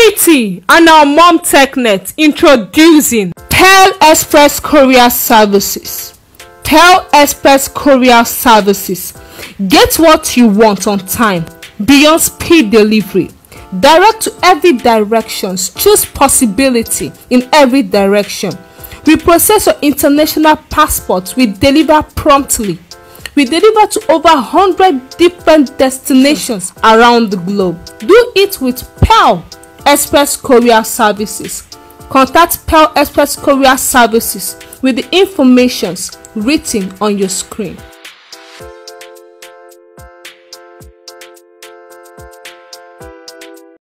Greeting and our mom TechNet introducing Pearl Express Courier Services. Pearl Express Courier Services. Get what you want on time, beyond speed delivery, direct to every direction. Choose possibility in every direction. We process your international passports. We deliver promptly. We deliver to over 100 different destinations around the globe. Do it with Pearl Express Courier Services. Contact Pearl Express Courier Services with the information written on your screen.